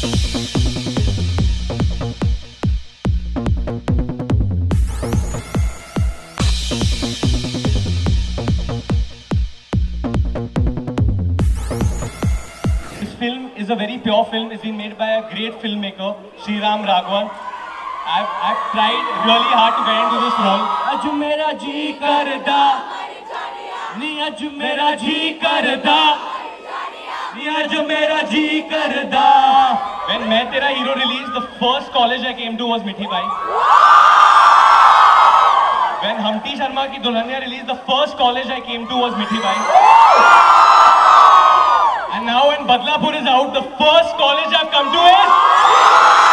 Film is a very pure film. It's been made by a great filmmaker, Sriram Raghavan. I've tried really hard to get into this role. Aj mera ji karda, ni aj mera ji karda, ni aj mera ji karda. When Main Tera Hero released, the first college I came to was Mithi Bai. When Humpty Sharma Ki Dulhania released, the first college I came to was Mithi Bai. And now when Badlapur is out, the first college I've come to is